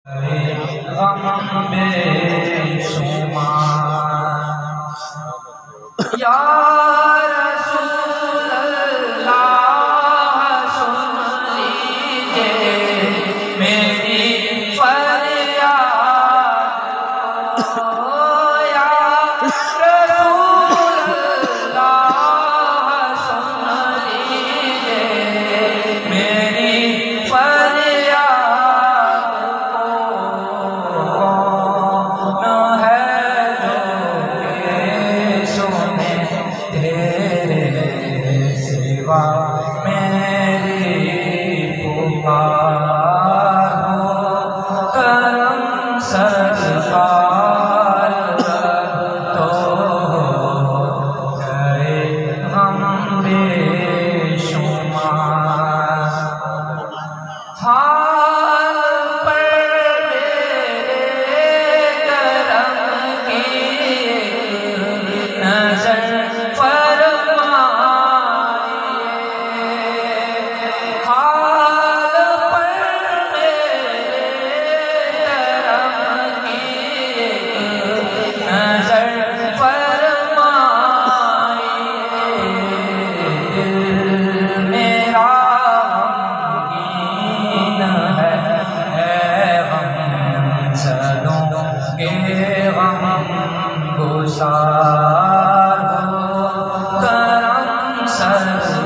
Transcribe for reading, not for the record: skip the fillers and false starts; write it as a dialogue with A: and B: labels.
A: غم بے شمار یا رسول اللہ سن لیجئے میری فریاد یا رسول اللہ سن لیجئے میری فریاد کون ہے جو کہ سنے تیرے سوا میری پکار ہو کرم سرکار تو گئے غم بے شمار حال پر میرے کرم کی نظر فرمائیے حال پر میرے کرم کی نظر فرمائیے دل میرا غم گسار ہو کرم سر